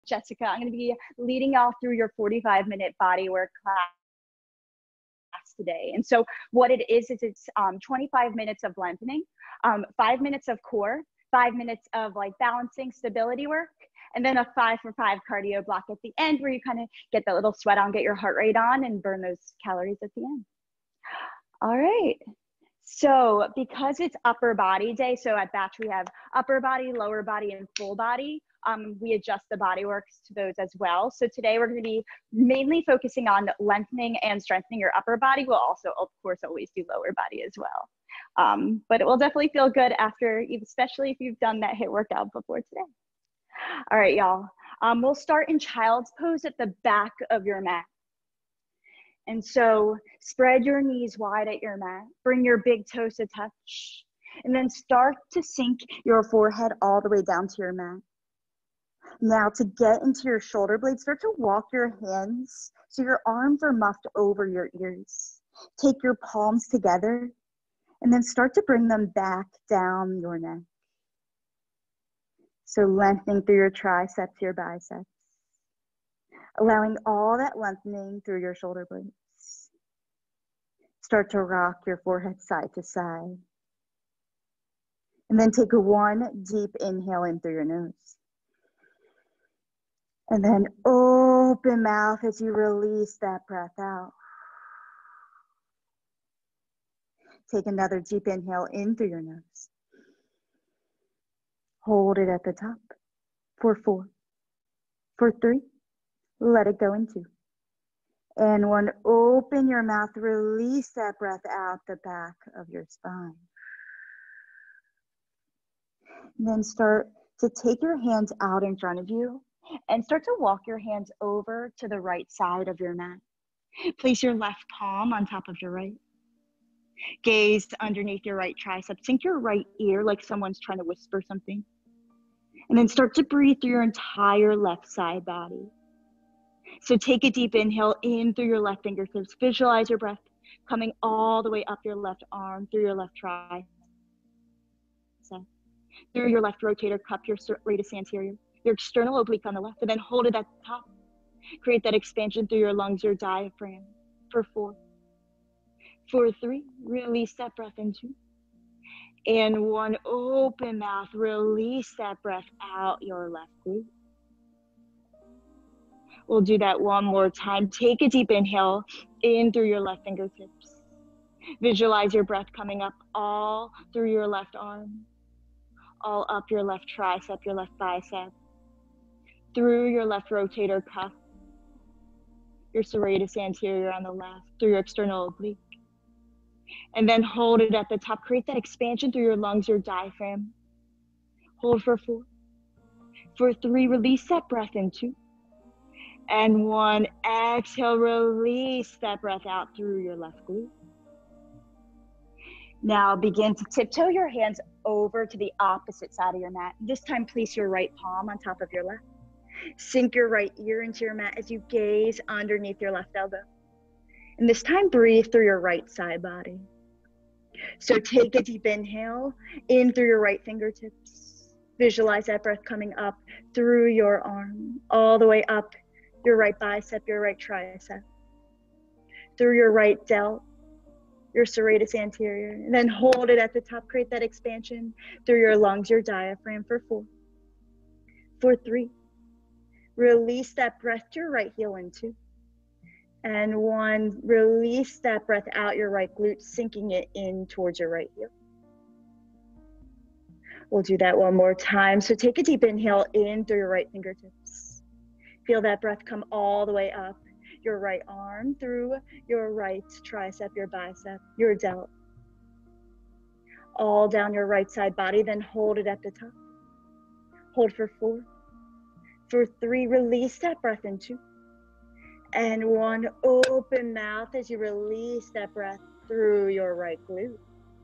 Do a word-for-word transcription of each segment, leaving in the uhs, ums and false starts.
Jessica. I'm going to be leading y'all through your forty-five minute bodywork class today. And so what it is, is it's um, twenty-five minutes of lengthening, um, five minutes of core, five minutes of like balancing stability work, and then a five for five cardio block at the end where you kind of get that little sweat on, get your heart rate on, and burn those calories at the end. All right. So because it's upper body day, so at Batch we have upper body, lower body, and full body. Um, we adjust the body works to those as well. So today we're going to be mainly focusing on lengthening and strengthening your upper body. We'll also, of course, always do lower body as well. Um, but it will definitely feel good after, especially if you've done that HIIT workout before today. All right, y'all. Um, we'll start in child's pose at the back of your mat. And so spread your knees wide at your mat. Bring your big toes to touch. And then start to sink your forehead all the way down to your mat. Now to get into your shoulder blades, start to walk your hands so your arms are muffed over your ears. Take your palms together and then start to bring them back down your neck. So lengthening through your triceps, your biceps. Allowing all that lengthening through your shoulder blades. Start to rock your forehead side to side. And then take a one deep inhale in through your nose. And then open mouth as you release that breath out. Take another deep inhale in through your nose. Hold it at the top for four, for three. Let it go in two. And one, open your mouth, release that breath out the back of your spine. And then start to take your hands out in front of you and start to walk your hands over to the right side of your mat. Place your left palm on top of your right. Gaze underneath your right tricep. Sink your right ear like someone's trying to whisper something. And then start to breathe through your entire left side body. So take a deep inhale in through your left fingertips. Visualize your breath coming all the way up your left arm, through your left tricep, through your left rotator cuff, your serratus anterior, your external oblique on the left, and then hold it at the top. Create that expansion through your lungs, your diaphragm, for four. For three, release that breath in two. And one, open mouth, release that breath out your left glute. We'll do that one more time. Take a deep inhale in through your left fingertips. Visualize your breath coming up all through your left arm, all up your left tricep, your left bicep, through your left rotator cuff, your serratus anterior on the left, through your external oblique. And then hold it at the top. Create that expansion through your lungs, your diaphragm. Hold for four. For three, release that breath in two. And one, exhale, release that breath out through your left glute. Now begin to tiptoe your hands over to the opposite side of your mat. This time, place your right palm on top of your left. Sink your right ear into your mat as you gaze underneath your left elbow. And this time, breathe through your right side body. So take a deep inhale in through your right fingertips. Visualize that breath coming up through your arm, all the way up your right bicep, your right tricep, through your right delt, your serratus anterior, and then hold it at the top. Create that expansion through your lungs, your diaphragm, for four. For three, release that breath to your right heel in two. And one, release that breath out your right glute, sinking it in towards your right heel. We'll do that one more time. So take a deep inhale in through your right fingertips. Feel that breath come all the way up your right arm, through your right tricep, your bicep, your delt, all down your right side body. Then hold it at the top. Hold for four. For three, release that breath in two. And one, open mouth as you release that breath through your right glute.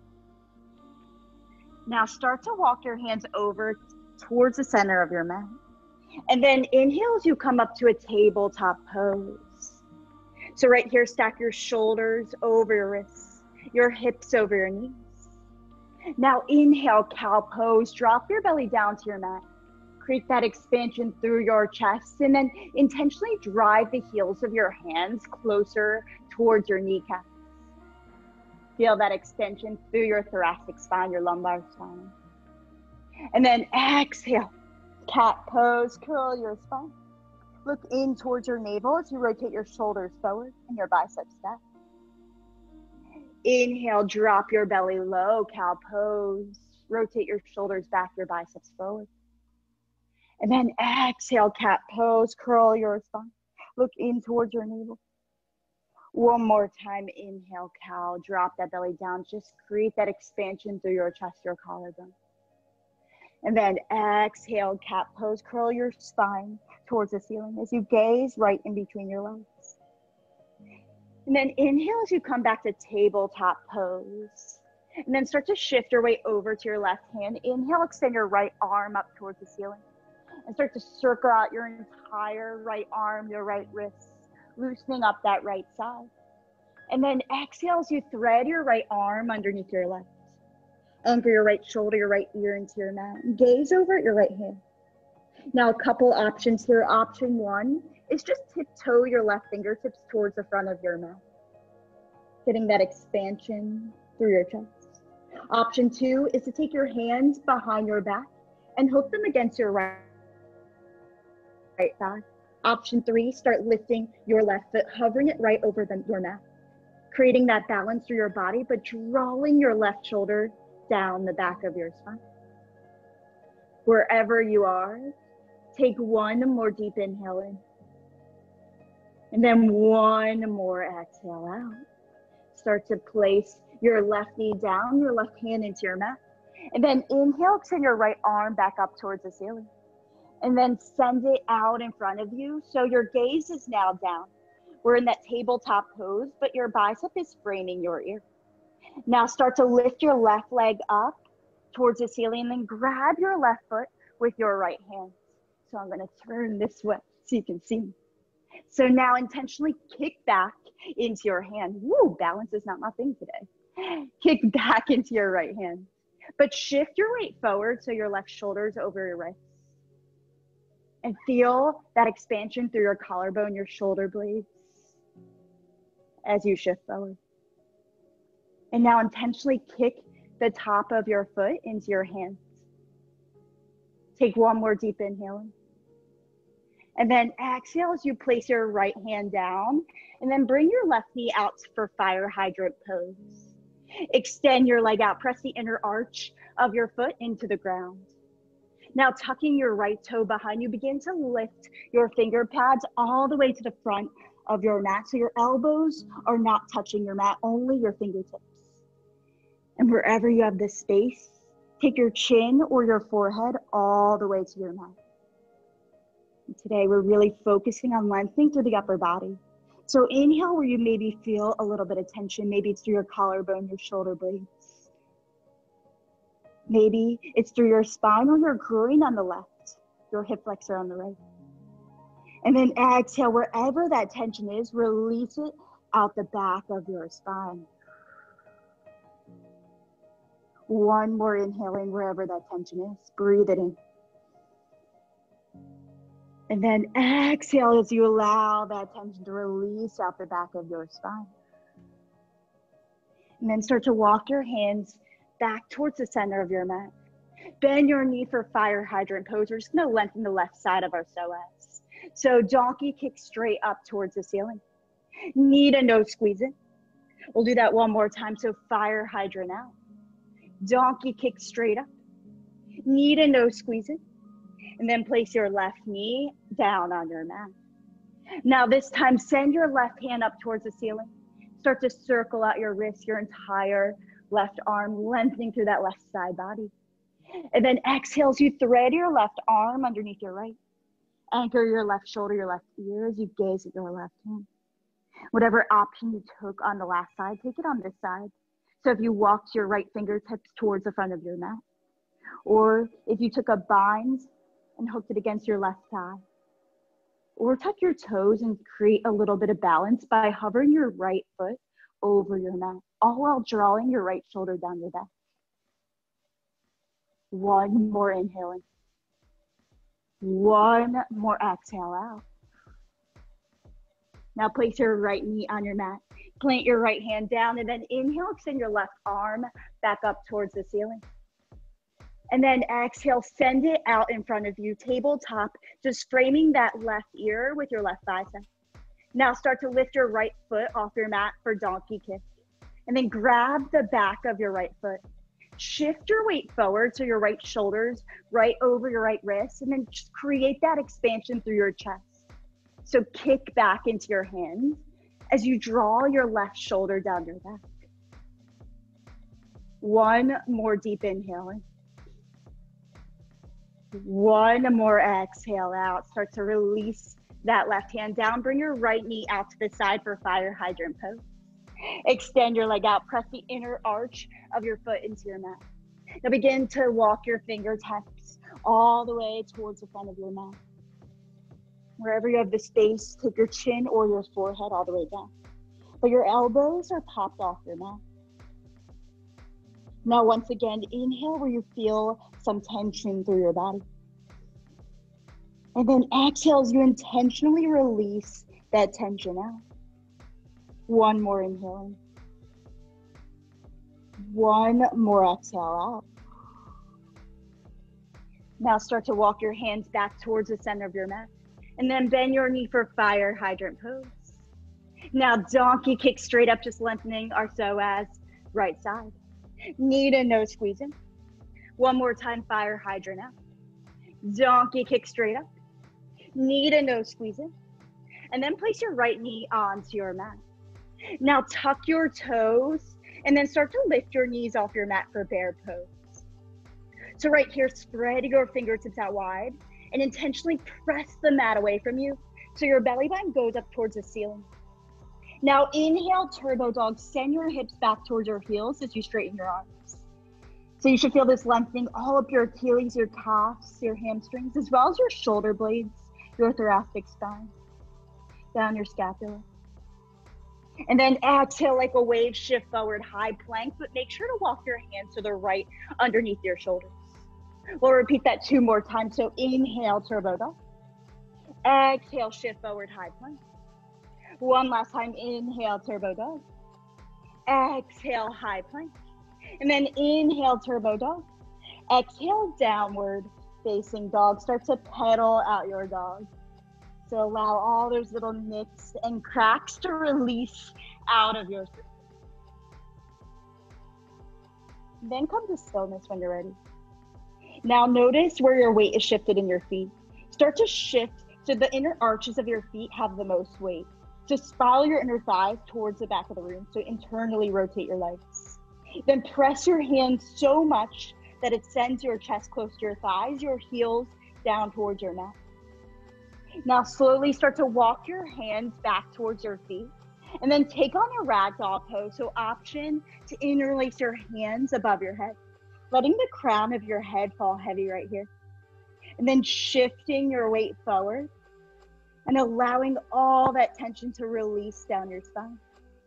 Now start to walk your hands over towards the center of your mat. And then inhale as you come up to a tabletop pose. So right here, stack your shoulders over your wrists, your hips over your knees. Now inhale, cow pose. Drop your belly down to your mat. Create that expansion through your chest, and then intentionally drive the heels of your hands closer towards your kneecaps. Feel that extension through your thoracic spine, your lumbar spine. And then exhale, cat pose, curl your spine. Look in towards your navel as you rotate your shoulders forward and your biceps back. Inhale, drop your belly low, cow pose. Rotate your shoulders back, your biceps forward. And then exhale, cat pose, curl your spine. Look in towards your navel. One more time, inhale, cow, drop that belly down. Just create that expansion through your chest, your collarbone. And then exhale, cat pose, curl your spine towards the ceiling as you gaze right in between your legs. And then inhale as you come back to tabletop pose. And then start to shift your weight over to your left hand. Inhale, extend your right arm up towards the ceiling. And start to circle out your entire right arm, your right wrist, loosening up that right side. And then exhale as you thread your right arm underneath your left. Anchor your right shoulder, your right ear into your mat. Gaze over at your right hand. Now, a couple options here. Option one is just tiptoe your left fingertips towards the front of your mat, getting that expansion through your chest. Option two is to take your hands behind your back and hook them against your right, right thigh. Option three, start lifting your left foot, hovering it right over the, your mat, creating that balance through your body, but drawing your left shoulder down the back of your spine. Wherever you are, take one more deep inhale in. And then one more exhale out. Start to place your left knee down, your left hand into your mat. And then inhale, extend your right arm back up towards the ceiling. And then send it out in front of you. So your gaze is now down. We're in that tabletop pose, but your bicep is framing your ear. Now start to lift your left leg up towards the ceiling and then grab your left foot with your right hand. So I'm gonna turn this way so you can see me. So now intentionally kick back into your hand. Woo, balance is not my thing today. Kick back into your right hand, but shift your weight forward so your left shoulder's over your wrists. And feel that expansion through your collarbone, your shoulder blades as you shift forward. And now intentionally kick the top of your foot into your hands. Take one more deep inhale in. And then exhale as you place your right hand down, and then bring your left knee out for fire hydrant pose. Extend your leg out, press the inner arch of your foot into the ground. Now tucking your right toe behind you, begin to lift your finger pads all the way to the front of your mat. So your elbows are not touching your mat, only your fingertips. And wherever you have this space, take your chin or your forehead all the way to your mat. And today we're really focusing on lengthening through the upper body. So inhale where you maybe feel a little bit of tension. Maybe it's through your collarbone, your shoulder blades. Maybe it's through your spine or your groin on the left, your hip flexor on the right. And then exhale, wherever that tension is, release it out the back of your spine. One more inhaling wherever that tension is. Breathe it in. And then exhale as you allow that tension to release out the back of your spine. And then start to walk your hands back towards the center of your mat. Bend your knee for fire hydrant pose. We're just gonna lengthen the left side of our psoas. So donkey kick straight up towards the ceiling. Knee to nose squeeze it. We'll do that one more time. So fire hydrant out. Donkey kick straight up. Knee to nose squeeze it. And then place your left knee down on your mat. Now this time, send your left hand up towards the ceiling. Start to circle out your wrist, your entire left arm, lengthening through that left side body. And then exhale as you thread your left arm underneath your right. Anchor your left shoulder, your left ear as you gaze at your left hand. Whatever option you took on the last side, take it on this side. So if you walked your right fingertips towards the front of your mat, or if you took a bind and hooked it against your left thigh, or tuck your toes and create a little bit of balance by hovering your right foot over your mat, all while drawing your right shoulder down your back. One more inhaling. One more exhale out. Now place your right knee on your mat. Plant your right hand down and then inhale, extend your left arm back up towards the ceiling. And then exhale, send it out in front of you, tabletop, just framing that left ear with your left bicep. Now start to lift your right foot off your mat for donkey kick. And then grab the back of your right foot. Shift your weight forward so your right shoulder's right over your right wrist, and then just create that expansion through your chest. So kick back into your hands as you draw your left shoulder down your back. One more deep inhale in. One more exhale out. Start to release that left hand down. Bring your right knee out to the side for fire hydrant pose. Extend your leg out. Press the inner arch of your foot into your mat. Now begin to walk your fingertips all the way towards the front of your mat. Wherever you have the space, take your chin or your forehead all the way down. But your elbows are popped off your mat. Now once again, inhale where you feel some tension through your body. And then exhale as you intentionally release that tension out. One more inhale in. One more exhale out. Now start to walk your hands back towards the center of your mat. And then bend your knee for fire hydrant pose. Now donkey kick straight up, just lengthening our psoas right side. Knee to nose squeezing. One more time, fire hydrant out. Donkey kick straight up. Knee to nose squeezing. And then place your right knee onto your mat. Now tuck your toes and then start to lift your knees off your mat for bear pose. So right here, spread your fingertips out wide and intentionally press the mat away from you so your belly button goes up towards the ceiling. Now inhale, turbo dog. Send your hips back towards your heels as you straighten your arms. So you should feel this lengthening all up your Achilles, your calves, your hamstrings, as well as your shoulder blades, your thoracic spine, down your scapula. And then exhale like a wave, shift forward, high plank, but make sure to walk your hands to the right underneath your shoulders. We'll repeat that two more times. So inhale, turbo dog. Exhale, shift forward, high plank. One last time, inhale, turbo dog. Exhale, high plank. And then inhale, turbo dog. Exhale, downward facing dog. Start to pedal out your dog. So allow all those little nicks and cracks to release out of your system. Then come to stillness when you're ready. Now notice where your weight is shifted in your feet. Start to shift so the inner arches of your feet have the most weight. Just spiral your inner thighs towards the back of the room, so internally rotate your legs. Then press your hands so much that it sends your chest close to your thighs, your heels down towards your mat. Now slowly start to walk your hands back towards your feet, and then take on a ragdoll pose. So option to interlace your hands above your head, letting the crown of your head fall heavy right here. And then shifting your weight forward and allowing all that tension to release down your spine.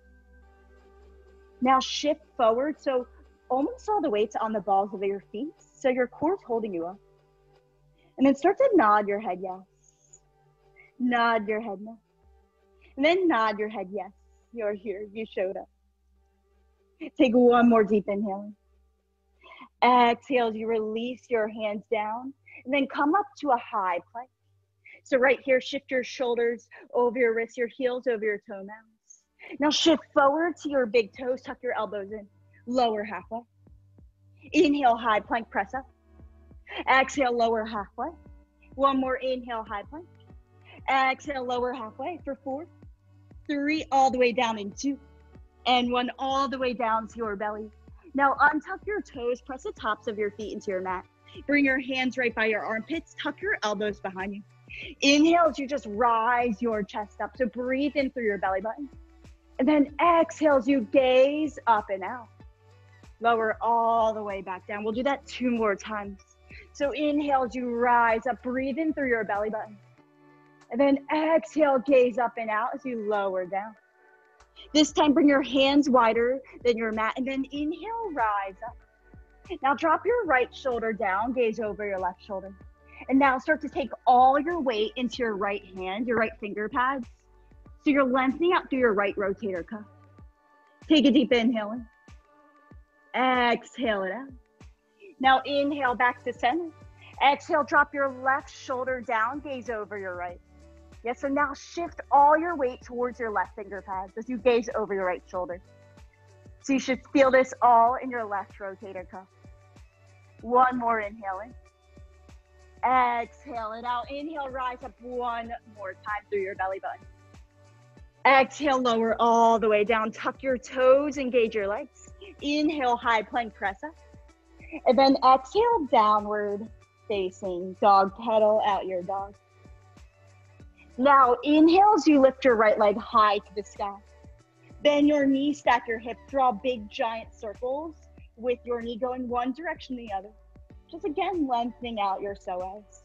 Now shift forward, so almost all the weight's on the balls of your feet, so your core's holding you up. And then start to nod your head yes. Nod your head no. And then nod your head yes. You're here, you showed up. Take one more deep inhale. Exhale as you release your hands down, and then come up to a high plank. So right here, shift your shoulders over your wrists, your heels over your toe mounts. Now shift forward to your big toes, tuck your elbows in, lower halfway. Inhale, high plank, press up. Exhale, lower halfway. One more inhale, high plank. Exhale, lower halfway for four, three, all the way down in two, and one all the way down to your belly. Now untuck your toes, press the tops of your feet into your mat. Bring your hands right by your armpits, tuck your elbows behind you. Inhale as you just rise your chest up. So breathe in through your belly button. And then exhale as you gaze up and out. Lower all the way back down. We'll do that two more times. So inhale as you rise up, breathe in through your belly button. And then exhale, gaze up and out as you lower down. This time, bring your hands wider than your mat, and then inhale, rise up. Now drop your right shoulder down, gaze over your left shoulder. And now start to take all your weight into your right hand, your right finger pads. So you're lengthening out through your right rotator cuff. Take a deep inhale in. Exhale it out. Now inhale back to center. Exhale, drop your left shoulder down, gaze over your right. Yes, so now shift all your weight towards your left finger pads as you gaze over your right shoulder. So you should feel this all in your left rotator cuff. One more inhale in. Exhale it out. Inhale, rise up one more time through your belly button. Exhale, lower all the way down. Tuck your toes, engage your legs. Inhale, high plank press up. And then exhale, downward facing dog, pedal out your dog. Now inhale as you lift your right leg high to the sky. Bend your knee, stack your hip, draw big giant circles with your knee going one direction or the other. Just again, lengthening out your psoas.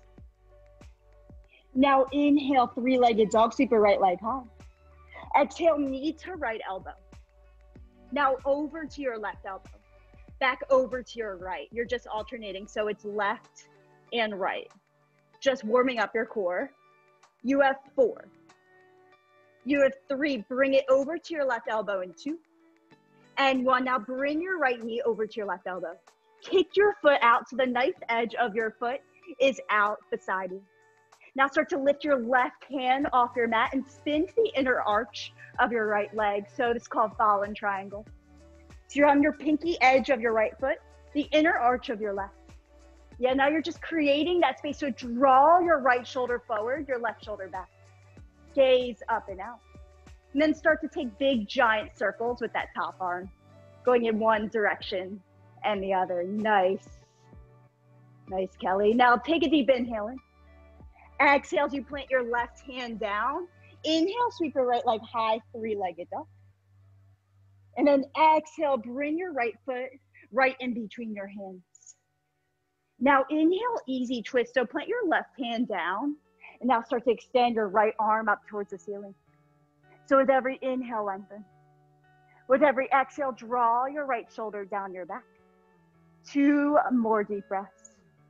Now inhale, three-legged dog, sweep your right leg high. Exhale, knee to right elbow. Now over to your left elbow. Back over to your right. You're just alternating, so it's left and right. Just warming up your core. You have four. You have three. Bring it over to your left elbow in two. And one. Now bring your right knee over to your left elbow. Kick your foot out so the knife edge of your foot is out beside you. Now start to lift your left hand off your mat and spin to the inner arch of your right leg. So this is called fallen triangle. So you're on your pinky edge of your right foot, the inner arch of your left. Yeah, now you're just creating that space. So draw your right shoulder forward, your left shoulder back. Gaze up and out. And then start to take big giant circles with that top arm, going in one direction and the other. Nice. Nice, Kelly. Now take a deep inhale in. Exhale as you plant your left hand down. Inhale, sweep your right leg high, three-legged dog. And then exhale, bring your right foot right in between your hands. Now inhale, easy twist. So plant your left hand down and now start to extend your right arm up towards the ceiling. So with every inhale, lengthen. With every exhale, draw your right shoulder down your back. Two more deep breaths.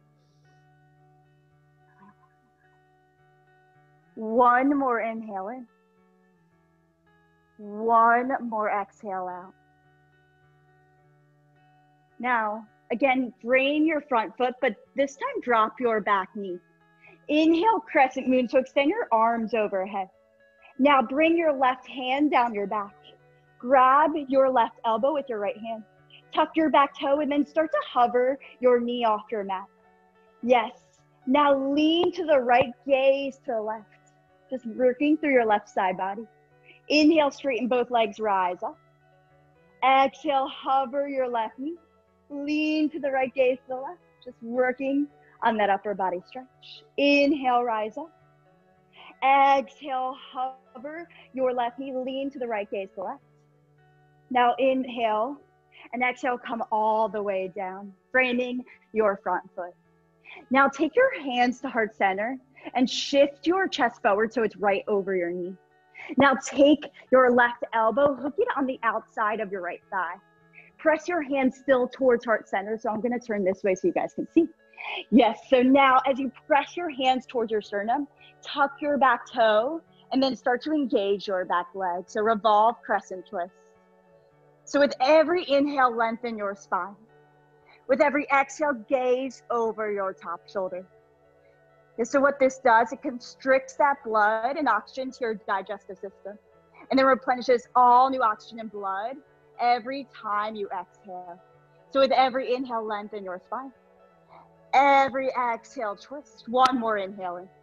One more inhale in. One more exhale out. Now, again, drain your front foot, but this time drop your back knee. Inhale, crescent moon, so extend your arms overhead. Now bring your left hand down your back. Grab your left elbow with your right hand. Tuck your back toe and then start to hover your knee off your mat. Yes. Now lean to the right, gaze to the left. Just working through your left side body. Inhale, straighten both legs, rise up. Exhale, hover your left knee. Lean to the right, gaze to the left. Just working on that upper body stretch. Inhale, rise up. Exhale, hover your left knee. Lean to the right, gaze to the left. Now inhale and exhale, come all the way down, framing your front foot. Now take your hands to heart center and shift your chest forward so it's right over your knee. Now take your left elbow, hook it on the outside of your right thigh. Press your hands still towards heart center. So I'm gonna turn this way so you guys can see. Yes, so now as you press your hands towards your sternum, tuck your back toe and then start to engage your back leg. So revolve, crescent twist. So with every inhale, lengthen your spine. With every exhale, gaze over your top shoulder. And so what this does, it constricts that blood and oxygen to your digestive system and then replenishes all new oxygen and blood every time you exhale. So with every inhale, lengthen your spine. Every exhale, twist. One more inhale in.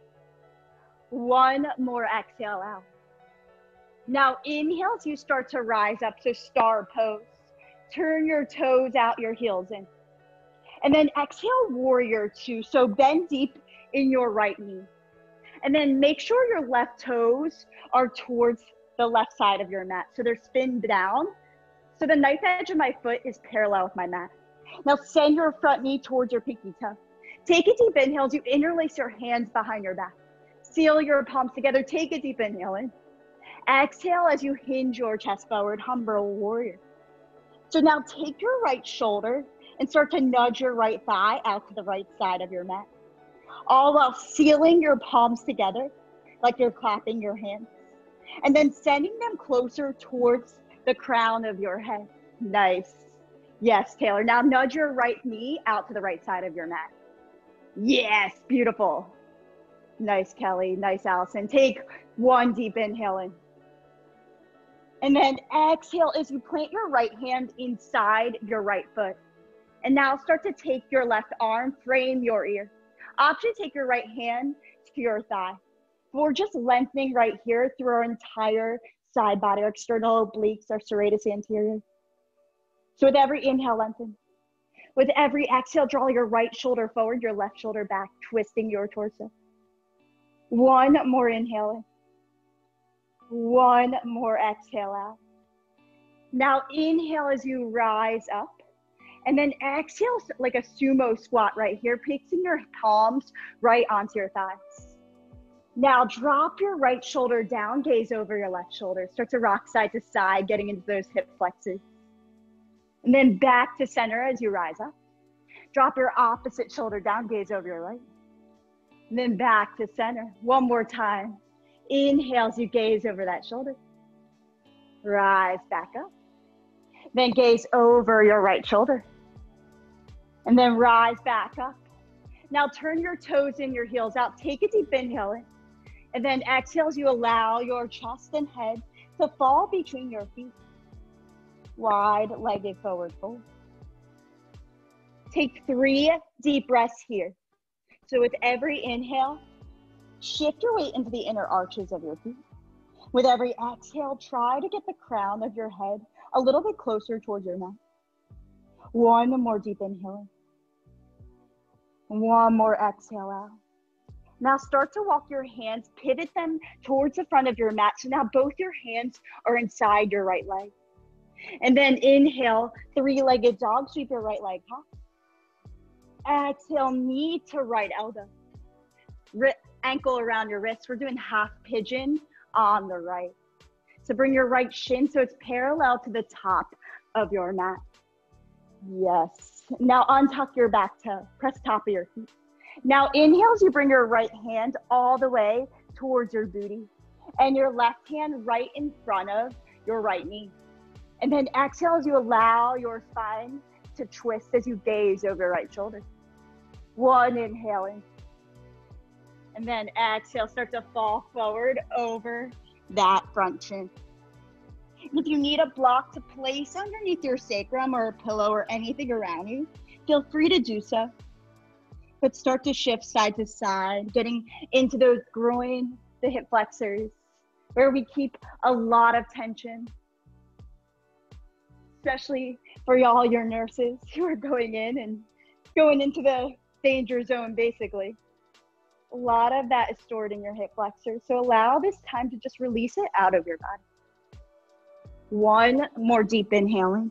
One more exhale out. Now inhale as you start to rise up, so star pose. Turn your toes out, your heels in. And then exhale, warrior two. So bend deep in your right knee. And then make sure your left toes are towards the left side of your mat. So they're spinned down. So the knife edge of my foot is parallel with my mat. Now send your front knee towards your pinky toe. Take a deep inhale as you interlace your hands behind your back. Seal your palms together. Take a deep inhale in. Exhale as you hinge your chest forward, humble warrior. So now take your right shoulder and start to nudge your right thigh out to the right side of your mat. all while sealing your palms together like you're clapping your hands. And then sending them closer towards the crown of your head. Nice. Yes, Taylor. Now nudge your right knee out to the right side of your mat. Yes, beautiful. Nice, Kelly. Nice, Allison. Take one deep inhale in. And then exhale as you plant your right hand inside your right foot. And now start to take your left arm, frame your ear. Option, take your right hand to your thigh. We're just lengthening right here through our entire side body, our external obliques, our serratus anterior. So with every inhale, lengthen. With every exhale, draw your right shoulder forward, your left shoulder back, twisting your torso. One more inhale in. One more exhale out. Now inhale as you rise up. And then exhale like a sumo squat right here, placing your palms right onto your thighs. Now drop your right shoulder down, gaze over your left shoulder. Start to rock side to side, getting into those hip flexors. And then back to center as you rise up. Drop your opposite shoulder down, gaze over your right. And then back to center. One more time. Inhale as you gaze over that shoulder. Rise back up. Then gaze over your right shoulder. And then rise back up. Now turn your toes in, your heels out. Take a deep inhale in. And then exhale as you allow your chest and head to fall between your feet. Wide-legged forward fold. Take three deep breaths here. So with every inhale, shift your weight into the inner arches of your feet. With every exhale, try to get the crown of your head a little bit closer towards your neck. One more deep inhale. One more exhale out. Now start to walk your hands, pivot them towards the front of your mat. So now both your hands are inside your right leg. And then inhale, three-legged dog, sweep your right leg high. Exhale, knee to right elbow. R- ankle around your wrist. We're doing half pigeon on the right. So bring your right shin so it's parallel to the top of your mat. Yes. Now untuck your back toe. Press top of your feet. Now inhale as you bring your right hand all the way towards your booty and your left hand right in front of your right knee. And then exhale as you allow your spine to twist as you gaze over your right shoulder. One inhale in. And then exhale, start to fall forward over that front shin. And if you need a block to place underneath your sacrum or a pillow or anything around you, feel free to do so. But start to shift side to side, getting into those groin, the hip flexors, where we keep a lot of tension, especially for y'all, your nurses who are going in and going into the danger zone, basically. A lot of that is stored in your hip flexors. So allow this time to just release it out of your body. One more deep inhaling.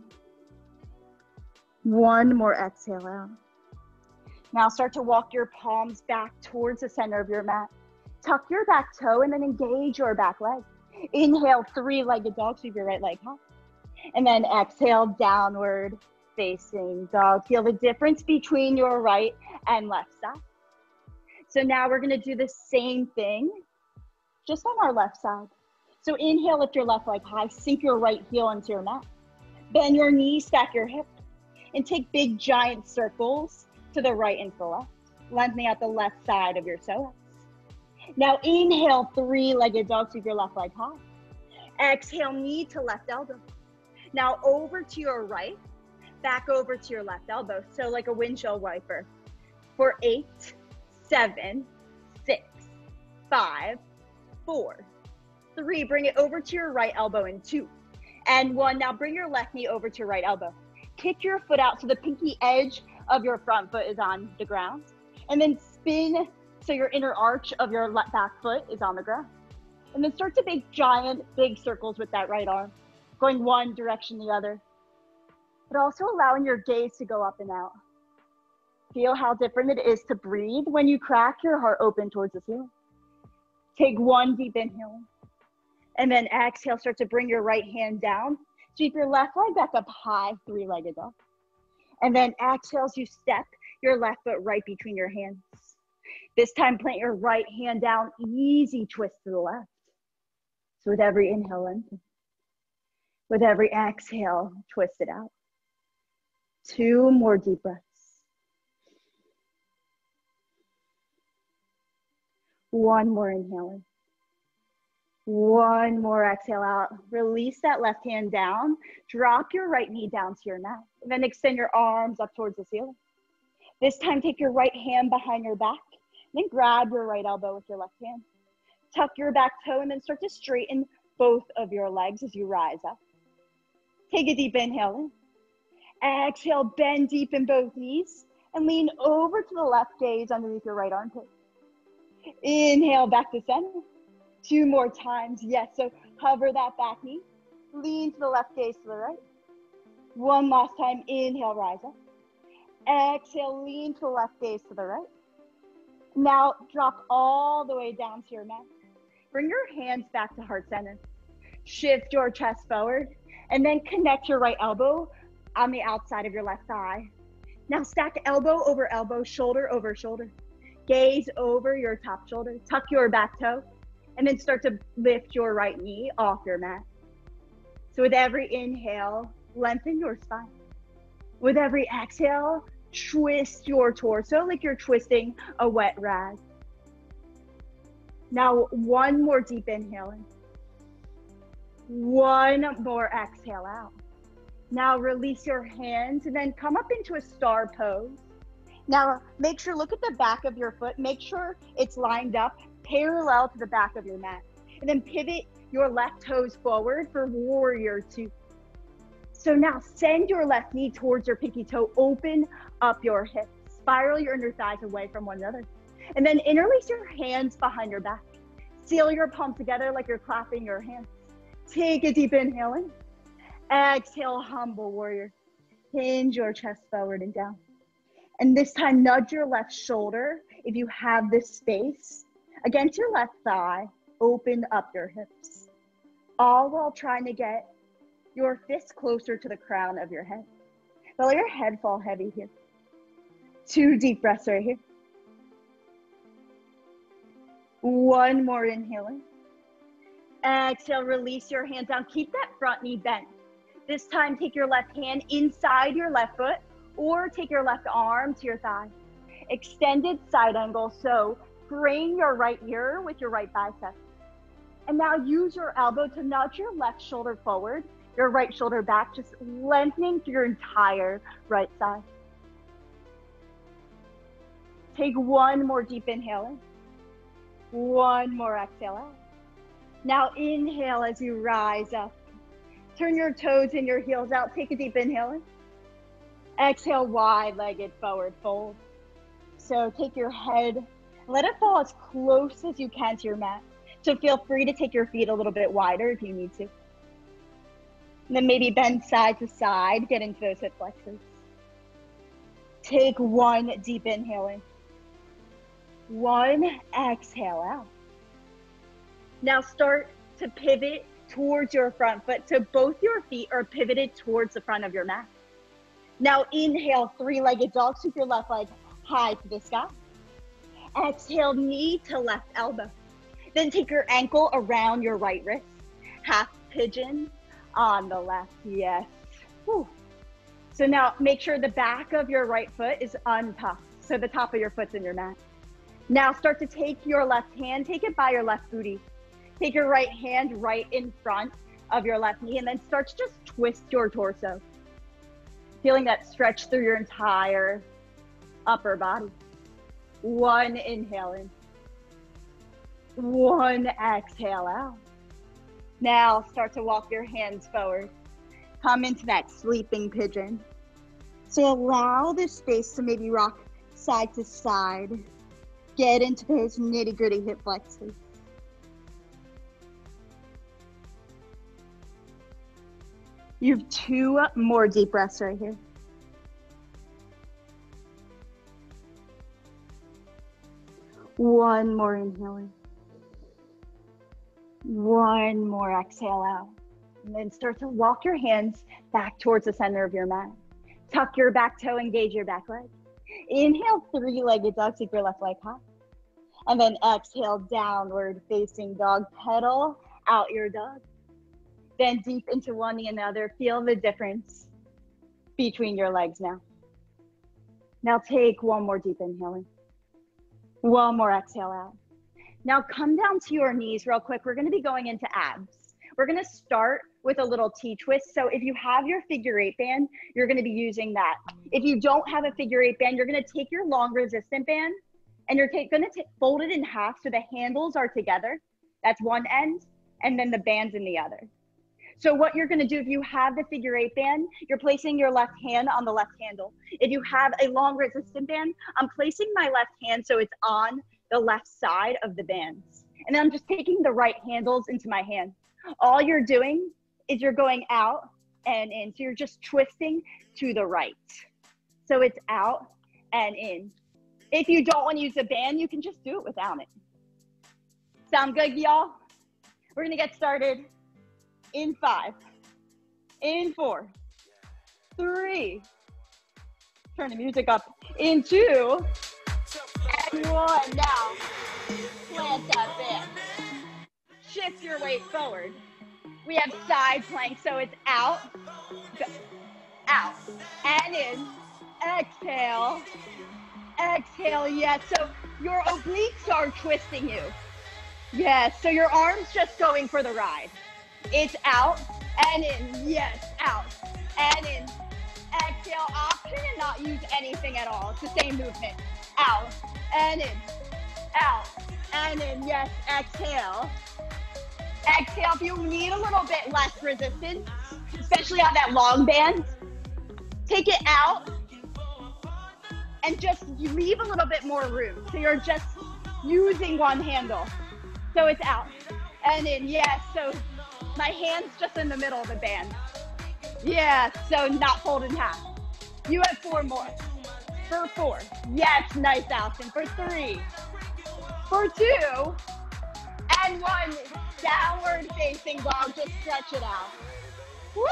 One more exhale out. Now start to walk your palms back towards the center of your mat. Tuck your back toe and then engage your back leg. Inhale, three-legged dog, sweep your right leg high. And then exhale, downward facing dog. Feel the difference between your right and left side. So now we're gonna do the same thing, just on our left side. So inhale, lift your left leg high, sink your right heel into your mat. Bend your knees, stack your hip, and take big giant circles to the right and to the left, lengthening out the left side of your psoas. Now inhale, three-legged dog, sweep your left leg high. Exhale, knee to left elbow. Now over to your right, back over to your left elbow. So like a windshield wiper. For eight, seven, six, five, four, three. Bring it over to your right elbow in two. And one. Now bring your left knee over to your right elbow. Kick your foot out so the pinky edge of your front foot is on the ground. And then spin so your inner arch of your left back foot is on the ground. And then start to make giant, big circles with that right arm, going one direction, the other. But also allowing your gaze to go up and out. Feel how different it is to breathe when you crack your heart open towards the ceiling. Take one deep inhale. And then exhale, start to bring your right hand down. Sweep your left leg back up high, three-legged dog. And then exhale as you step your left foot right between your hands. This time, plant your right hand down, easy twist to the left. So with every inhale, lengthen. With every exhale, twist it out. Two more deep breaths. One more inhale in. One more exhale out. Release that left hand down. Drop your right knee down to your mat. And then extend your arms up towards the ceiling. This time, take your right hand behind your back. Then grab your right elbow with your left hand. Tuck your back toe and then start to straighten both of your legs as you rise up. Take a deep inhale in. Exhale, bend deep in both knees and lean over to the left gaze underneath your right armpit. Inhale back to center. Two more times. Yes, so hover that back knee. Lean to the left gaze to the right. One last time. Inhale, rise up. Exhale, lean to the left gaze to the right. Now drop all the way down to your mat. Bring your hands back to heart center. Shift your chest forward and then connect your right elbow on the outside of your left thigh. Now stack elbow over elbow, shoulder over shoulder. Gaze over your top shoulder. Tuck your back toe and then start to lift your right knee off your mat. So with every inhale, lengthen your spine. With every exhale, twist your torso like you're twisting a wet rag. Now, one more deep inhale in. One more exhale out. Now release your hands and then come up into a star pose. Now, make sure, look at the back of your foot. Make sure it's lined up parallel to the back of your mat. And then pivot your left toes forward for warrior two. So now send your left knee towards your pinky toe. Open up your hips. Spiral your inner thighs away from one another. And then interlace your hands behind your back. Seal your palms together like you're clapping your hands. Take a deep inhale in. Exhale, humble warrior. Hinge your chest forward and down. And this time, nudge your left shoulder, if you have this space, against your left thigh. Open up your hips. All while trying to get your fists closer to the crown of your head. Don't let your head fall heavy here. Two deep breaths right here. One more inhale in. Exhale, release your hands down. Keep that front knee bent. This time, take your left hand inside your left foot or take your left arm to your thigh. Extended side angle, so bring your right ear with your right bicep. And now use your elbow to nudge your left shoulder forward, your right shoulder back, just lengthening through your entire right side. Take one more deep inhale in. One more exhale out. Now inhale as you rise up. Turn your toes and your heels out. Take a deep inhale in. Exhale, wide-legged forward fold. So take your head, let it fall as close as you can to your mat. So feel free to take your feet a little bit wider if you need to. And then maybe bend side to side, get into those hip flexors. Take one deep inhale in. One exhale out. Now start to pivot towards your front foot. So both your feet are pivoted towards the front of your mat. Now inhale, three-legged dog. Sweep your left leg high to the sky. Exhale, knee to left elbow. Then take your ankle around your right wrist. Half pigeon on the left, yes. Whew. So now make sure the back of your right foot is untucked. So the top of your foot's in your mat. Now start to take your left hand, take it by your left booty. Take your right hand right in front of your left knee and then start to just twist your torso. Feeling that stretch through your entire upper body. One inhale in. One exhale out. Now start to walk your hands forward. Come into that sleeping pigeon. So allow this space to maybe rock side to side. Get into those nitty gritty hip flexors. You have two more deep breaths right here. One more inhale in. One more exhale out. And then start to walk your hands back towards the center of your mat. Tuck your back toe, engage your back leg. Inhale, three-legged dog, sweep your left leg high. And then exhale, downward facing dog, pedal out your dog. Then deep into one knee and the other. Feel the difference between your legs now. Now take one more deep inhale in. One more exhale out. Now come down to your knees real quick. We're gonna be going into abs. We're gonna start with a little T-twist. So if you have your figure eight band, you're gonna be using that. If you don't have a figure eight band, you're gonna take your long resistant band and you're gonna fold it in half so the handles are together. That's one end, and then the band's in the other. So what you're gonna do, if you have the figure eight band, you're placing your left hand on the left handle. If you have a long resistant band, I'm placing my left hand so it's on the left side of the bands. And then I'm just taking the right handles into my hand. All you're doing is you're going out and in. So you're just twisting to the right. So it's out and in. If you don't want to use a band, you can just do it without it. Sound good, y'all? We're gonna get started in five, in four, three, turn the music up, in two, and one. Now, plant that band. Shift your weight forward. We have side plank, so it's out, go, out, and in. Exhale, exhale, yes. So your obliques are twisting you. Yes, so your arms just going for the ride. It's out and in, yes, out and in. Exhale, option and not use anything at all. It's the same movement. Out and in, out and in, yes, exhale. Exhale, if you need a little bit less resistance, especially on that long band, take it out and just leave a little bit more room. So you're just using one handle. So it's out and in, yes, so my hand's just in the middle of the band. Yeah, so not folded in half. You have four more. For four. Yes, nice, Allison. For three. For two. And one. Downward facing dog. Just stretch it out. Woo!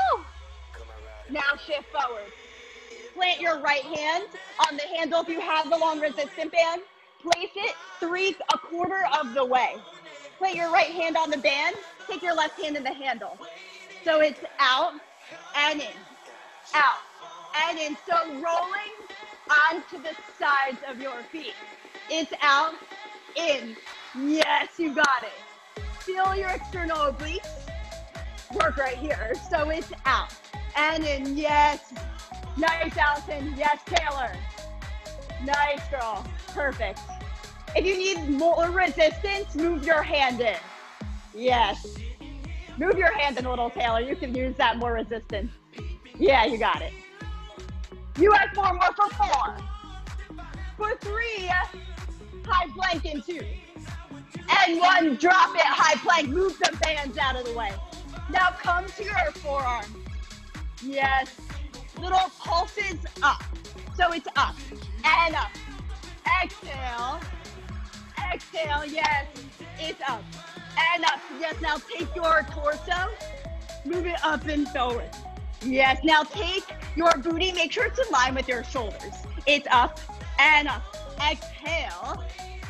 Now shift forward. Plant your right hand on the handle if you have the long resistant band. Place it three, a quarter of the way. Put your right hand on the band. Take your left hand in the handle. So it's out and in, out and in. So rolling onto the sides of your feet. It's out, in. Yes, you got it. Feel your external obliques. Work right here. So it's out and in. Yes. Nice, Allison. Yes, Taylor. Nice, girl. Perfect. If you need more resistance, move your hand in. Yes. Move your hand in a little, Taylor. You can use that more resistance. Yeah, you got it. You have four more for four. For three, high plank in two. And one, drop it, high plank. Move the bands out of the way. Now come to your forearm. Yes. Little pulses up. So it's up and up. Exhale. Exhale, yes. It's up and up. Yes, now take your torso, move it up and forward. Yes, now take your booty, make sure it's in line with your shoulders. It's up and up. Exhale.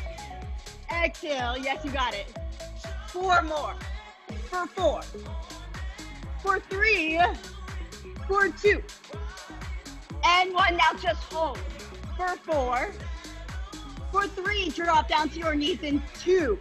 Exhale, yes, you got it. Four more. For four. For three. For two. And one, now just hold. For four. For three, drop down to your knees in two.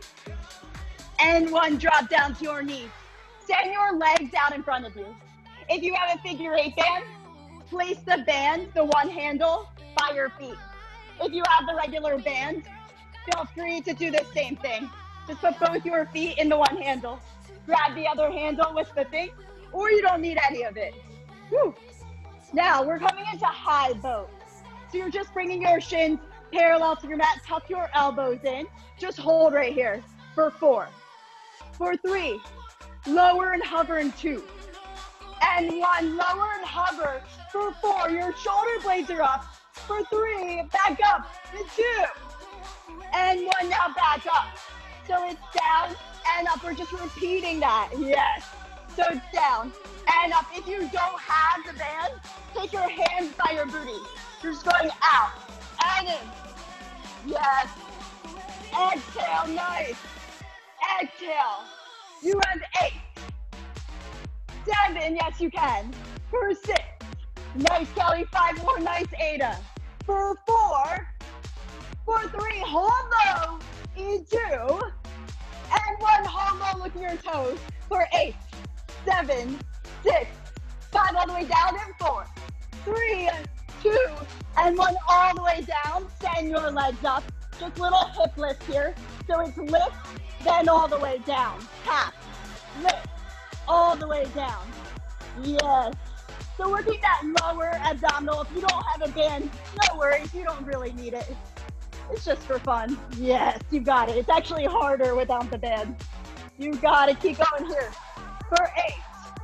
And one, drop down to your knees. Send your legs out in front of you. If you have a figure eight band, place the band, the one handle, by your feet. If you have the regular band, feel free to do the same thing. Just put both your feet in the one handle. Grab the other handle with the thing, or you don't need any of it. Whew. Now, we're coming into high boat. So you're just bringing your shins parallel to your mat, tuck your elbows in. Just hold right here for four. For three, lower and hover in two. And one, lower and hover for four. Your shoulder blades are up. For three, back up in two. And one, now back up. So it's down and up. We're just repeating that. Yes. So it's down and up. If you don't have the band, take your hands by your booty. You're just going out and in. Yes. Exhale, nice. Exhale. You have eight. Seven, yes you can. For six. Nice, Kelly. Five more, nice, Ada. For four. For three, hold low. In two. And one, hold low, look at your toes. For eight, seven, six, five, all the way down, and four, three, two, and one, all the way down. Send your legs up. Just little hip lift here. So it's lift, then all the way down. Tap, lift, all the way down. Yes. So working that lower abdominal. If you don't have a band, no worries. You don't really need it. It's just for fun. Yes, you got it. It's actually harder without the band. You got it. Keep going here. For eight,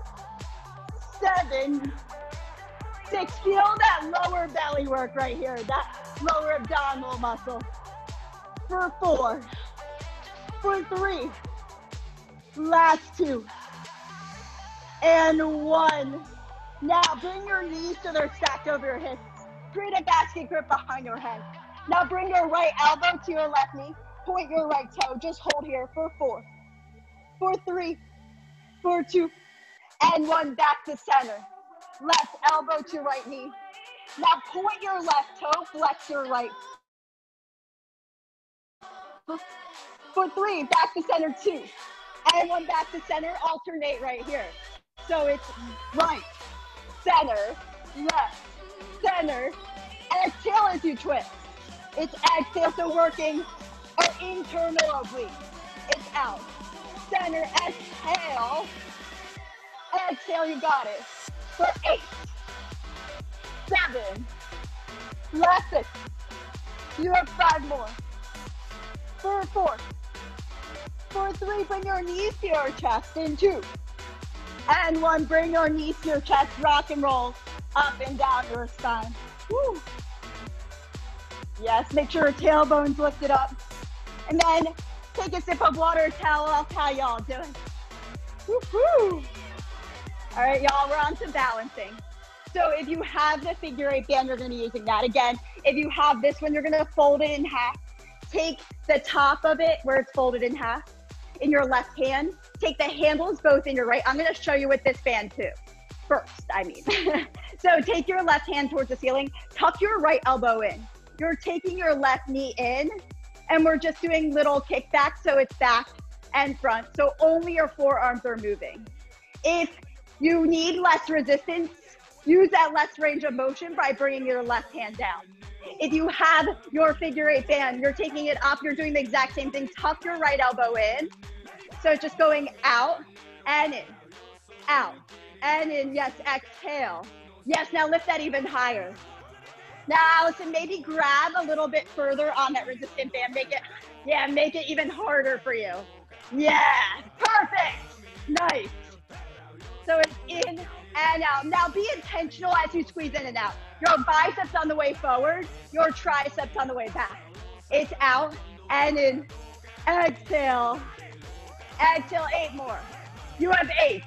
seven, six. Feel that lower belly work right here. That lower abdominal muscle. For four, for three, last two, and one. Now bring your knees so they're stacked over your hips. Create a basket grip behind your head. Now bring your right elbow to your left knee. Point your right toe. Just hold here for four, for three, for two, and one. Back to center. Left elbow to right knee. Now point your left toe, flex your right. For three, back to center, two. And one, back to center, alternate right here. So it's right, center, left, center. Exhale as you twist. It's exhale, so working our internal oblique. It's out. Center, exhale. Exhale, you got it. For eight, seven, last six. You have five more. For four, for three, bring your knees to your chest. In two, and one, bring your knees to your chest. Rock and roll up and down your spine. Woo. Yes, make sure your tailbone's lifted up. And then take a sip of water, towel off. How y'all doing? Woo-hoo. All right, y'all, we're on to balancing. So if you have the figure eight band, you're gonna be using that. Again, if you have this one, you're gonna fold it in half. Take the top of it where it's folded in half in your left hand. Take the handles both in your right. I'm gonna show you with this band too. First, I mean. So take your left hand towards the ceiling. Tuck your right elbow in. You're taking your left knee in, and we're just doing little kickbacks, so it's back and front. So only your forearms are moving. If you need less resistance, use that less range of motion by bringing your left hand down. If you have your figure eight band, you're taking it up, you're doing the exact same thing. Tuck your right elbow in. So it's just going out and in, out and in. Yes, exhale. Yes, now lift that even higher. Now, Allison, maybe grab a little bit further on that resistant band. Make it, yeah, make it even harder for you. Yeah, perfect. Nice. So it's in and out. Now be intentional as you squeeze in and out. Your biceps on the way forward, your triceps on the way back. It's out and in. Exhale. Exhale, eight more. You have eight.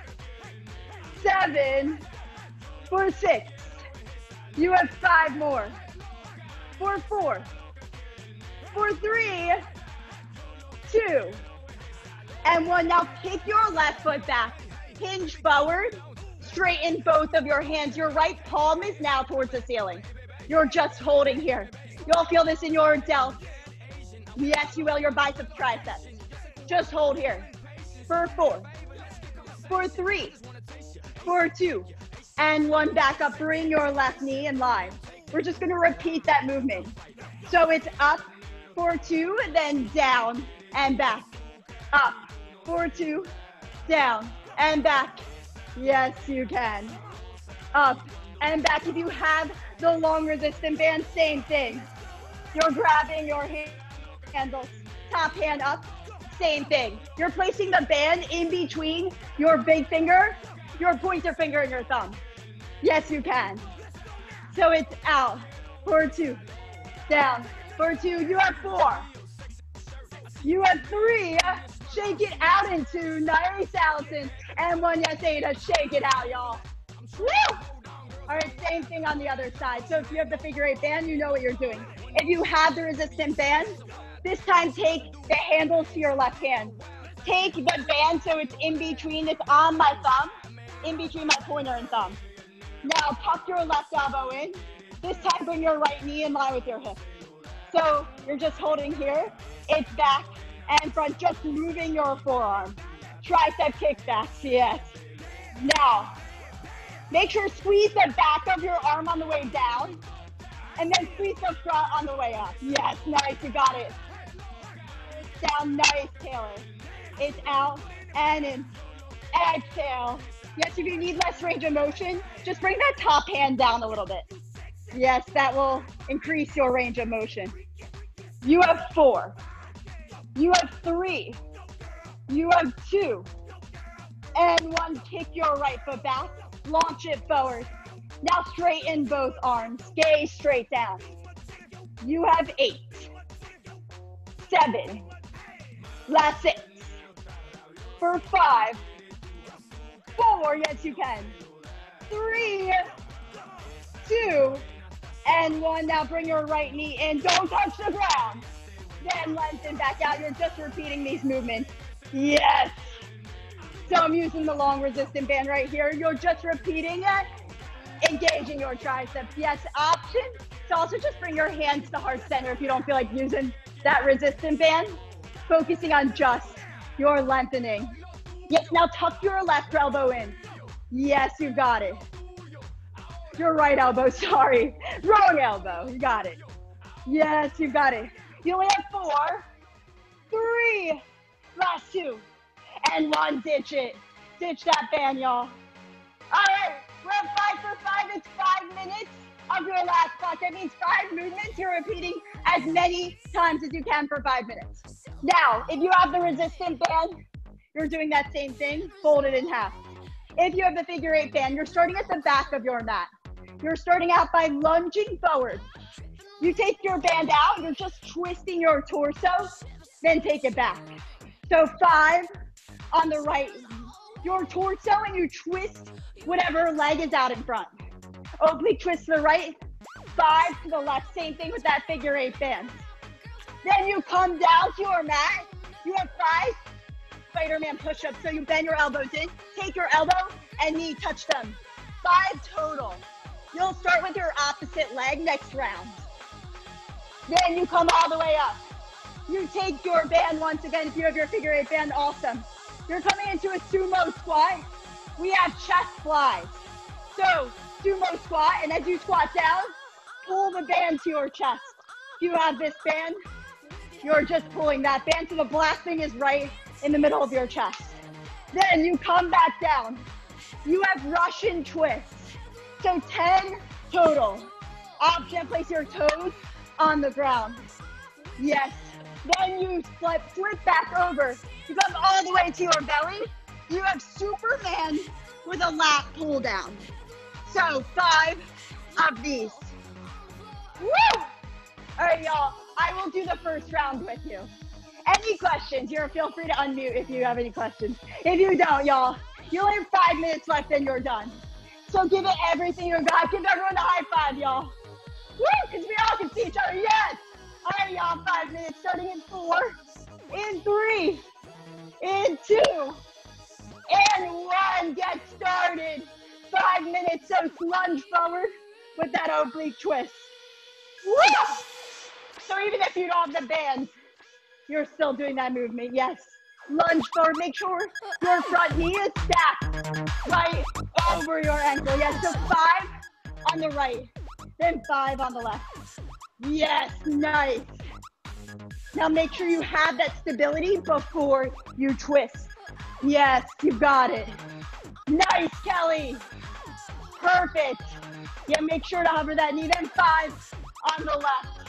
Seven. For six. You have five more. For four. For three. Two. And one. Now kick your left foot back. Hinge forward. Straighten both of your hands. Your right palm is now towards the ceiling. You're just holding here. You'll feel this in your delts. Yes, you will. Your biceps, triceps. Just hold here. For four. For three. For two. And one, back up. Bring your left knee in line. We're just going to repeat that movement. So it's up for two, then down and back. Up for two, down and back. Yes, you can. Up and back. If you have the long resistant band, same thing. You're grabbing your hand handles, top hand up, same thing. You're placing the band in between your big finger, your pointer finger, and your thumb. Yes, you can. So it's out for two, down for two. You have four. You have three. Shake it out in two. Nice, Allison. And one, yes, Ada. Shake it out, y'all. Woo! All right, same thing on the other side. So if you have the figure eight band, you know what you're doing. If you have the resistant band, This time, take the handles to your left hand. Take the band so it's in between, it's on my thumb, in between my pointer and thumb. Now, tuck your left elbow in. This time, bring your right knee in line with your hip. So you're just holding here. It's back and front, just moving your forearm. Tricep kickbacks, yes. Now, make sure to squeeze the back of your arm on the way down, and then squeeze the front on the way up. Yes, nice, you got it. Down, nice, Taylor. It's out and in. Exhale. Yes, if you need less range of motion, just bring that top hand down a little bit. Yes, that will increase your range of motion. You have four. You have three. You have two. And one, kick your right foot back. Launch it forward. Now straighten both arms. Gaze straight down. You have eight. Seven. Last six. For five. Four, yes you can. Three. Two. And one. Now bring your right knee in. Don't touch the ground. Then lengthen back out. You're just repeating these movements. Yes. So I'm using the long resistant band right here. You're just repeating it, engaging your triceps. Yes, option to also just bring your hands to heart center if you don't feel like using that resistant band. Focusing on just your lengthening. Yes, now tuck your left elbow in. Yes, you got it. Your right elbow, sorry. Wrong elbow, you got it. Yes, you got it. You only have four, three, last two, and one, ditch it. Ditch that band, y'all. All right, we're at five for five. It's five minutes of your last block. That means five movements. You're repeating as many times as you can for five minutes. Now, if you have the resistant band, you're doing that same thing, fold it in half. If you have the figure eight band, you're starting at the back of your mat. You're starting out by lunging forward. You take your band out, you're just twisting your torso, then take it back. So five on the right, your torso, and you twist whatever leg is out in front. Oblique twist to the right, five to the left, same thing with that figure eight band. Then you come down to your mat, you have five Spider-Man push-ups. So you bend your elbows in, take your elbow and knee, touch them. Five total. You'll start with your opposite leg next round. Then you come all the way up. You take your band once again. If you have your figure eight band, awesome. You're coming into a sumo squat. We have chest flies. So sumo squat, and as you squat down, pull the band to your chest. If you have this band, you're just pulling that band so the black thing is right in the middle of your chest. Then you come back down. You have Russian twists. So ten total. Option, place your toes on the ground. Yes. Then you flip, flip back over. You come all the way to your belly. You have Superman with a lat pull down. So five of these. Woo! All right, y'all. I will do the first round with you. Any questions? Here, feel free to unmute if you have any questions. If you don't, y'all, you only have five minutes left and you're done. So give it everything you got. Give everyone a high five, y'all. Woo! Because we all can see each other. Yes! All right, y'all, five minutes, starting in four, in three, in two, and one. Get started. Five minutes, so lunge forward with that oblique twist. Woo! So even if you don't have the band, you're still doing that movement, yes. Lunge forward, make sure your front knee is stacked right over your ankle. Yes, so five on the right, then five on the left. Yes, nice. Now make sure you have that stability before you twist. Yes, you got it. Nice, Kelly. Perfect. Yeah, make sure to hover that knee, then five on the left.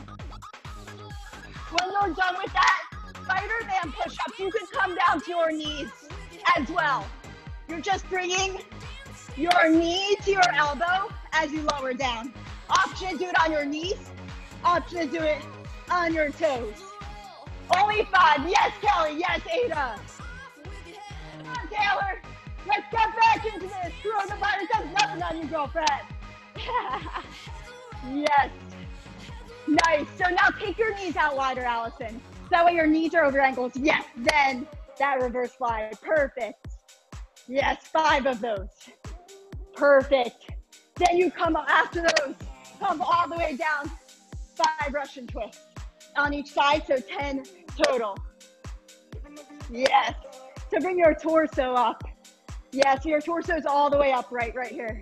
When you're done with that Spider-Man push-ups, you can come down to your knees as well. You're just bringing your knee to your elbow as you lower down. Option to do it on your knees. Option to do it on your toes. Only five. Yes, Kelly. Yes, Ada. Come on, Taylor. Let's get back into this. Coronavirus does nothing on you, girlfriend. Yes. Nice. So now take your knees out wider, Allison. So that way your knees are over your ankles. Yes. Then that reverse fly. Perfect. Yes. Five of those. Perfect. Then you come up after those. Come all the way down. Five Russian twists on each side. So ten total. Yes. So bring your torso up. Yes. Your torso is all the way upright right here.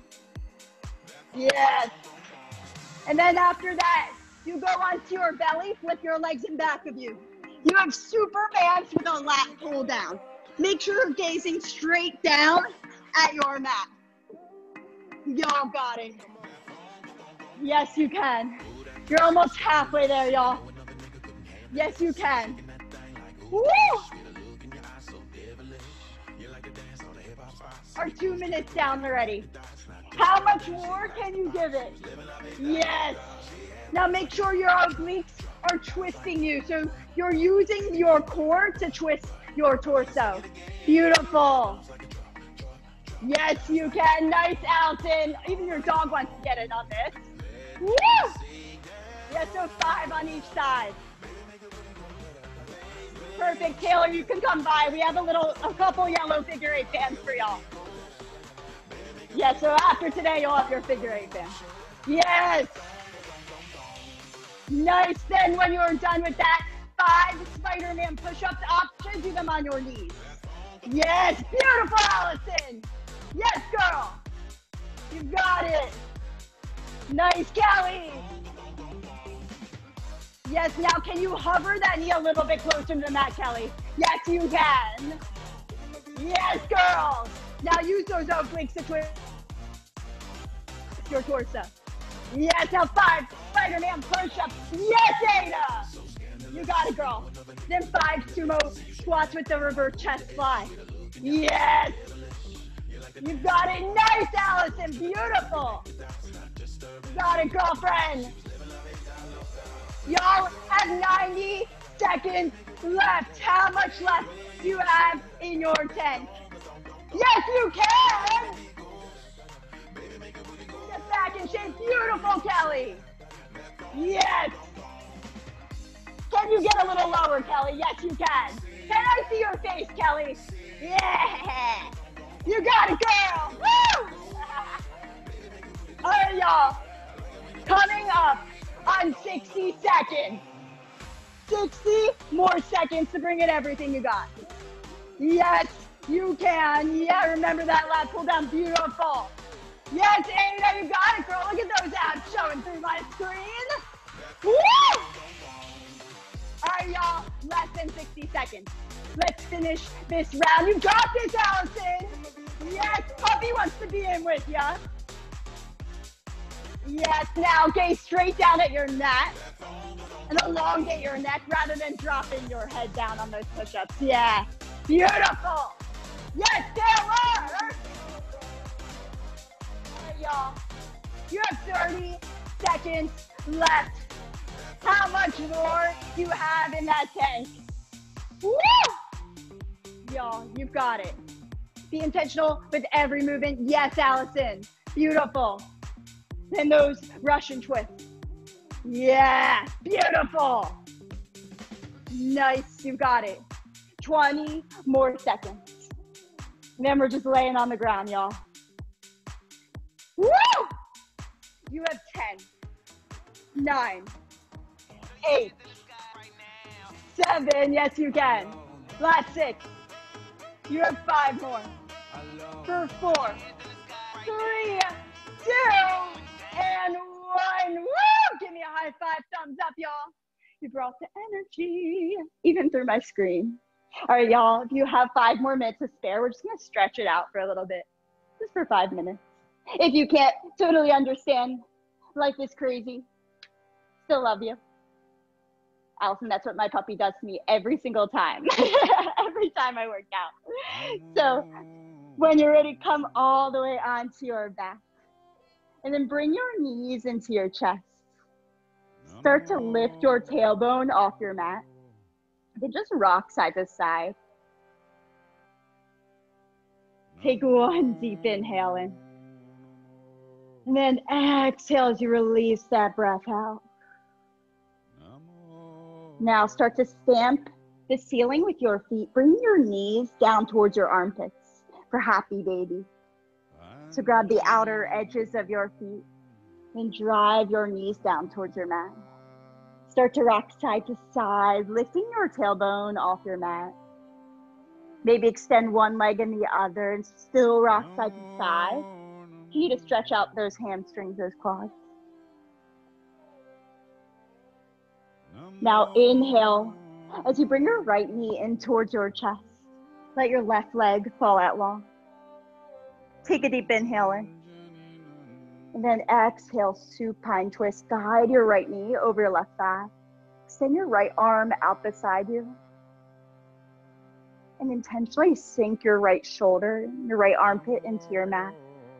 Yes. And then after that, you go onto your belly, flip your legs in back of you. You have Supermans with a lat pull down. Make sure you're gazing straight down at your mat. Y'all got it. Yes, you can. You're almost halfway there, y'all. Yes, you can. Woo! Our two minutes down already. How much more can you give it? Yes. Now make sure your obliques are twisting you. So you're using your core to twist your torso. Beautiful. Yes, you can. Nice, Allison. Even your dog wants to get in on this. Woo! Yes, so five on each side. Perfect. Taylor, you can come by. We have a little, a couple yellow figure eight bands for y'all. Yes, so after today, you'll have your figure eight band. Yes. Nice. Then when you're done with that, five Spider-Man push-ups option, do them on your knees. Yes. Beautiful, Allison. Yes, girl. You got it. Nice, Kelly. Yes, now can you hover that knee a little bit closer to the mat, Kelly? Yes, you can. Yes, girl. Now use those obliques to twist your torso. Yes, now five Spider-Man push-ups. Yes, Ada. You got it, girl. Then five sumo squats with the reverse chest fly. Yes. You got it. Nice, Allison. Beautiful. You got it, girlfriend. Y'all have ninety seconds left. How much left do you have in your tank? Yes, you can. Get back in shape. Beautiful, Kelly. Yes. Can you get a little lower, Kelly? Yes, you can. Can I see your face, Kelly? Yeah. You got it, girl. Woo! All right, y'all. Coming up on sixty seconds. sixty more seconds to bring in everything you got. Yes, you can. Yeah, remember that lat pull down. Beautiful. Yes, Ada, you got it, girl. Look at those abs showing through my screen. Woo! All right, y'all. Less than sixty seconds. Let's finish this round. You got this, Allison. Yes, Puppy wants to be in with ya. Yes, now gaze straight down at your neck and elongate your neck rather than dropping your head down on those push-ups. Yeah, beautiful. Yes, Taylor. All right, y'all. You have thirty seconds left. How much more do you have in that tank? Woo! Y'all, you've got it. Be intentional with every movement. Yes, Allison. Beautiful. Then those Russian twists. Yeah, beautiful. Nice, you got it. twenty more seconds. And then we're just laying on the ground, y'all. Woo! You have ten, nine, eight, seven, yes you can. Last six. You have five more. For four, three, two, and one. Woo! Give me a high five, thumbs up, y'all. You brought the energy, even through my screen. All right, y'all, if you have five more minutes to spare, we're just gonna stretch it out for a little bit, just for five minutes. If you can't totally understand, life is crazy. Still love you. Allison, that's what my puppy does to me every single time, every time I work out. So when you're ready, come all the way onto your back. And then bring your knees into your chest. Start to lift your tailbone off your mat. Then just rock side to side. Take one deep inhale in. And then exhale as you release that breath out. Now start to stamp the ceiling with your feet. Bring your knees down towards your armpits for happy baby. So grab the outer edges of your feet and drive your knees down towards your mat. Start to rock side to side, lifting your tailbone off your mat. Maybe extend one leg and the other and still rock side to side. You need to stretch out those hamstrings, those quads. Now inhale as you bring your right knee in towards your chest. Let your left leg fall out long. Take a deep inhale in. And then exhale, supine twist. Guide your right knee over your left thigh. Extend your right arm out beside you. And intentionally sink your right shoulder, your right armpit into your mat.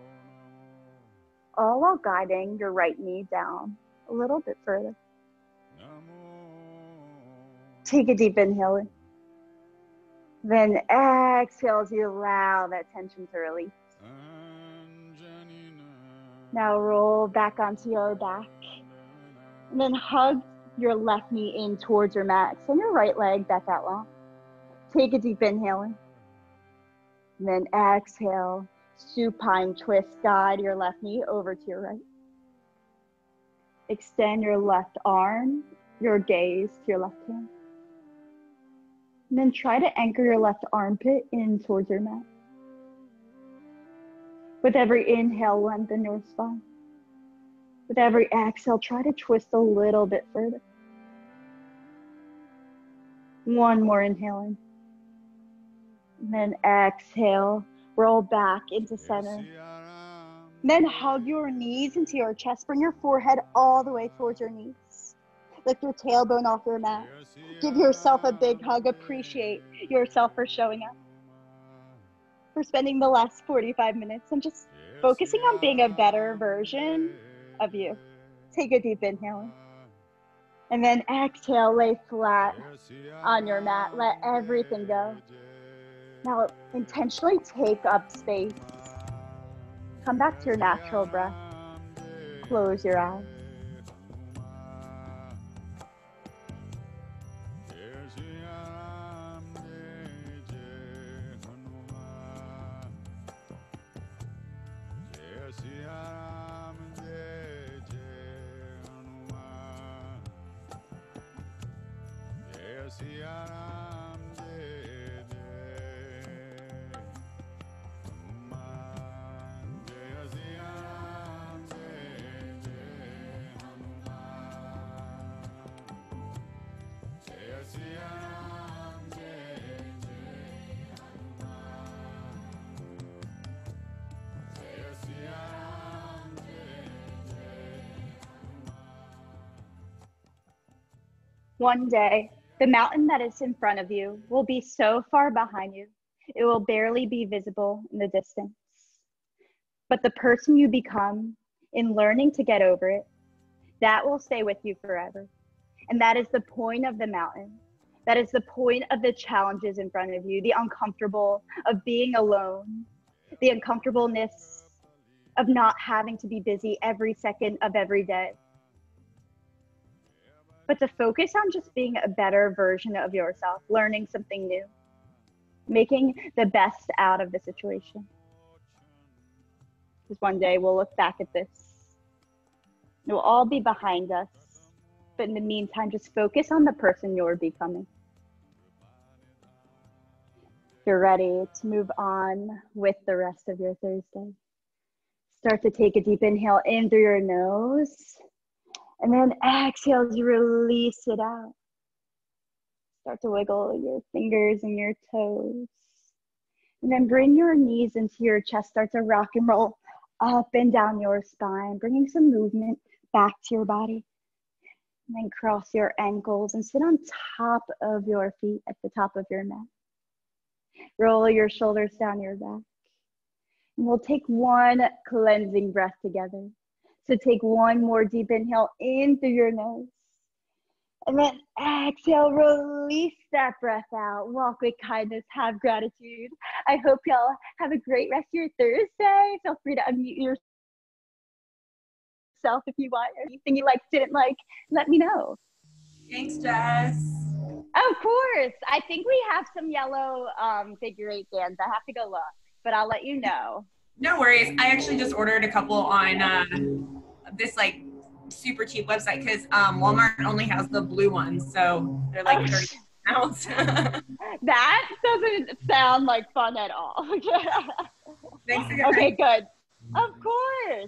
All while guiding your right knee down a little bit further. Take a deep inhale in. Then exhale as you allow that tension to release. Now roll back onto your back. And then hug your left knee in towards your mat. Extend your right leg back out long. Take a deep inhale in. And then exhale, supine twist. Guide your left knee over to your right. Extend your left arm, your gaze to your left hand. And then try to anchor your left armpit in towards your mat. With every inhale, lengthen your spine. With every exhale, try to twist a little bit further. One more inhale in. And then exhale, roll back into center. And then hug your knees into your chest. Bring your forehead all the way towards your knees. Lift your tailbone off your mat. Give yourself a big hug. Appreciate yourself for showing up. For spending the last forty-five minutes and just focusing on being a better version of you. Take a deep inhale in. And then exhale, lay flat on your mat. Let everything go. Now intentionally take up space. Come back to your natural breath. Close your eyes. One day, the mountain that is in front of you will be so far behind you, it will barely be visible in the distance. But the person you become in learning to get over it, that will stay with you forever. And that is the point of the mountain. That is the point of the challenges in front of you, the uncomfortable of being alone, the uncomfortableness of not having to be busy every second of every day. But to focus on just being a better version of yourself, learning something new, making the best out of the situation. Because one day we'll look back at this. It will all be behind us. But in the meantime, just focus on the person you're becoming. If you're ready to move on with the rest of your Thursday, start to take a deep inhale in through your nose. And then exhale as you release it out. Start to wiggle your fingers and your toes. And then bring your knees into your chest. Start to rock and roll up and down your spine, bringing some movement back to your body. And then cross your ankles and sit on top of your feet at the top of your mat. Roll your shoulders down your back. And we'll take one cleansing breath together. So take one more deep inhale in through your nose. And then exhale, release that breath out. Walk with kindness, have gratitude. I hope y'all have a great rest of your Thursday. Feel free to unmute yourself if you want. Anything you liked, didn't like, let me know. Thanks, Jess. Of course. I think we have some yellow um, figure eight bands. I have to go look, but I'll let you know. No worries. I actually just ordered a couple on uh, this like super cheap website because um, Walmart only has the blue ones, so they're like thirty pounds. That doesn't sound like fun at all. Thanks again. Okay, good. Of course.